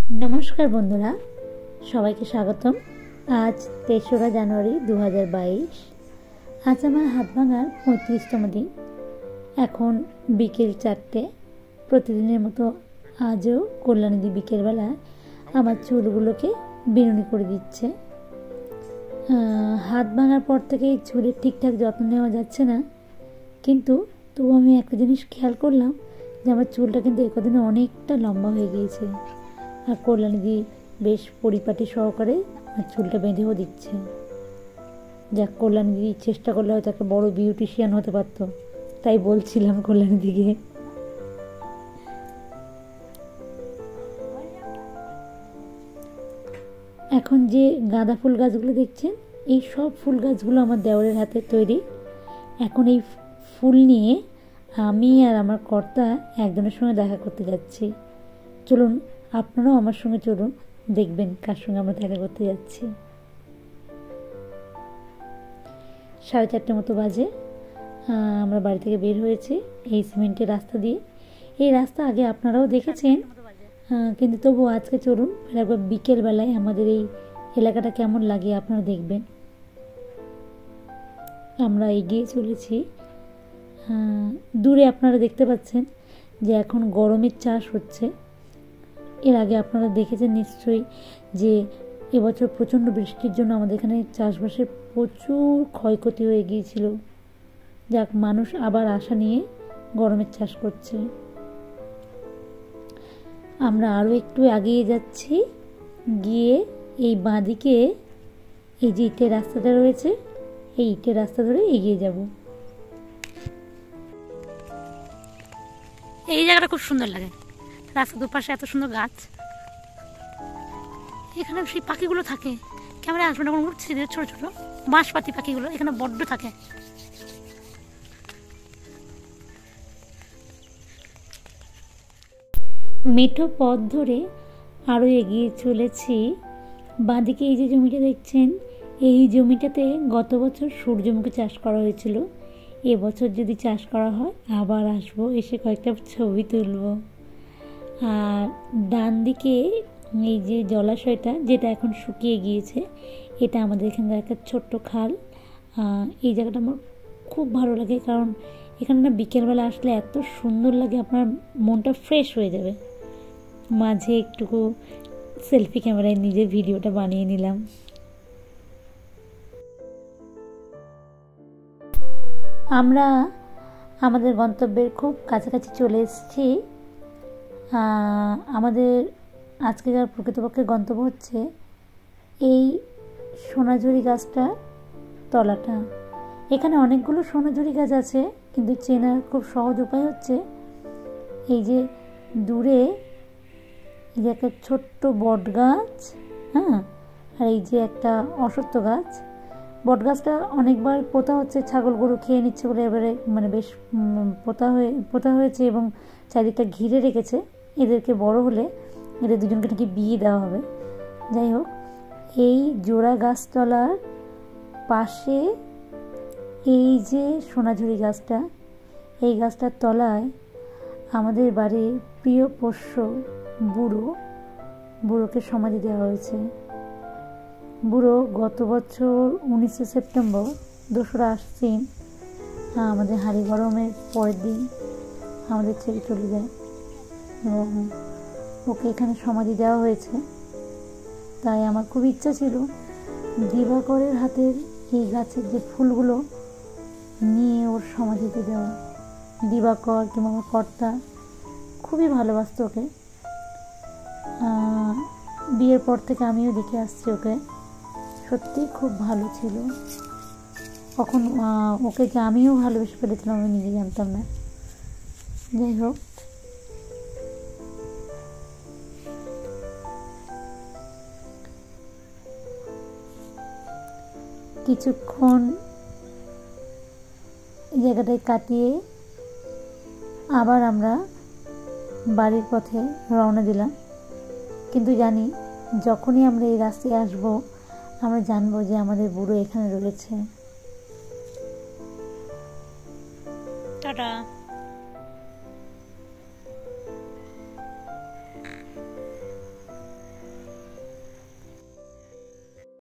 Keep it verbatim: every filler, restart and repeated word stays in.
नमस्कार बंधुरा सबाइके स्वागतम। आज तेसरा जानुआरी दो हज़ार बाईस। आज आमार हाथ भांगार पैंतीसतम दिन। एखन बिकेल चारटे। प्रतिदिनेर मतो आजो कल्याणीदी बिकेल बेला आमार चुलगुलोके बिनुनी करे दिच्छे। हाथ भांगार पर थेके चुलेर ठीकठाक यत्न नेওয়া যাচ্ছে না, কিন্তু তবু আমি একটা জিনিস খেয়াল করলাম যে আমার চুলটা কিন্তু এই কদিনে অনেকটা লম্বা হয়ে গিয়েছে। আর কল্যাণীদি বেশ পরিপাটি সহকারে আর চুলটা বেঁধেও দিচ্ছে। যাক, কল্যাণীদি চেষ্টা করলে হয়তো একটা বড় বিউটিশিয়ান হতে পারত, তাই বলছিলাম কল্যাণীদিকে। এখন যে গাঁদা ফুল গাছগুলো দেখছেন, এই সব ফুল গাছগুলো আমার দেওরের হাতে তৈরি। এখন এই ফুল নিয়ে আমি আর আমার কর্তা একজনের সঙ্গে দেখা করতে যাচ্ছি। চলুন আপনারাও আমার সঙ্গে চলুন, দেখবেন কার সঙ্গে আমরা দেখা করতে যাচ্ছি। সাড়ে চারটে মতো বাজে। আমরা বাড়ি থেকে বের হয়েছি এই সিমেন্টের রাস্তা দিয়ে। এই রাস্তা আগে আপনারাও দেখেছেন, কিন্তু তবু আজকে চলুন একবার বিকেলবেলায় আমাদের এই এলাকাটা কেমন লাগে আপনারা দেখবেন। আমরা এগিয়ে চলেছি। দূরে আপনারা দেখতে পাচ্ছেন যে এখন গরমের চাষ হচ্ছে। এর আগে আপনারা দেখেছেন নিশ্চয়ই যে এবছর প্রচণ্ড বৃষ্টির জন্য আমাদের এখানে চাষবাসের প্রচুর ক্ষয়ক্ষতি হয়ে গিয়েছিল। যাক, মানুষ আবার আশা নিয়ে গরমের চাষ করছে। আমরা আরও একটু এগিয়ে যাচ্ছি, গিয়ে এই বাঁদিকে এই যে ইটের রাস্তাটা রয়েছে, এই ইটের রাস্তা ধরে এগিয়ে যাব। এই জায়গাটা খুব সুন্দর লাগে, রাস্তার দুপাশে এত সুন্দর গাছ। এখানে সেই পাখিগুলো থাকে, ক্যামেরা আসবে না, উঠছে ছোট ছোট বাঁশপাতি পাখিগুলো এখানে বড্ড থাকে। মেঠো পথ ধরে আরও এগিয়ে চলেছি। বাঁদিকে এই যে জমিটা দেখছেন, এই জমিটাতে গত বছর সূর্যমুখী চাষ করা হয়েছিল। এবছর যদি চাষ করা হয় আবার আসবো, এসে কয়েকটা ছবি তুলব। আর ডান দিকে এই যে জলাশয়টা, যেটা এখন শুকিয়ে গিয়েছে, এটা আমাদের এখানকার একটা ছোট্ট খাল। এই জায়গাটা আমার খুব ভালো লাগে, কারণ এখানে না বিকেলবেলা আসলে এত সুন্দর লাগে, আপনার মনটা ফ্রেশ হয়ে যাবে। মাঝে একটুকু সেলফি ক্যামেরায় নিজের ভিডিওটা বানিয়ে নিলাম। আমরা আমাদের গন্তব্যের খুব কাছাকাছি চলে এসেছি। আমাদের আজকের প্রকৃতপক্ষে গন্তব্য হচ্ছে এই সোনাঝুরি গাছটার তলাটা। এখানে অনেকগুলো সোনাঝুরি গাছ আছে, কিন্তু চেনার খুব সহজ উপায় হচ্ছে এই যে দূরে এই যে একটা ছোট্ট বট গাছ, হ্যাঁ, আর এই যে একটা অশ্বত্থ গাছ। বট গাছটা অনেকবার পোতা হচ্ছে, ছাগল গরু খেয়ে নিচ্ছে বলে এবারে মানে বেশ পোতা হয়ে পোতা হয়েছে এবং চারিদিকটা ঘিরে রেখেছে। এদেরকে বড় হলে এদের দুজনকে নাকি বিয়ে দেওয়া হবে। যাই হোক, এই জোড়া গাছতলার পাশে এই যে সোনাঝুরি গাছটা, এই গাছটার তলায় আমাদের বাড়ির প্রিয় পোষ্য বুড়ো বুড়োকে সমাধি দেওয়া হয়েছে। বুড়ো গত বছর উনিশে সেপ্টেম্বর দোসরা আশ্বিন আমাদের হাঁড়ি গরমের পরের দিন আমাদের ছেড়ে চলে যায় এবং ওকে এখানে সমাধি দেওয়া হয়েছে। তাই আমার খুব ইচ্ছা ছিল দিবাকরের হাতের এই গাছের যে ফুলগুলো নিয়ে ওর সমাধিতে দেওয়া। দিবাকর কিংবা আমার কর্তা খুবই ভালোবাসত ওকে। বিয়ের পর থেকে আমিও দেখে আসছি ওকে, সত্যি খুব ভালো ছিল। কখন ওকে যে আমিও ভালোবেসে ফেলেছিলাম আমি নিজে জানতাম না। যাই হোক, কিছুক্ষণ এই জায়গাটায় কাটিয়ে আবার আমরা বাড়ির পথে রওনা দিলাম। কিন্তু জানি যখনই আমরা এই রাস্তায় আসবো আমরা জানবো যে আমাদের বুড়ো এখানে রয়েছে। টাটা।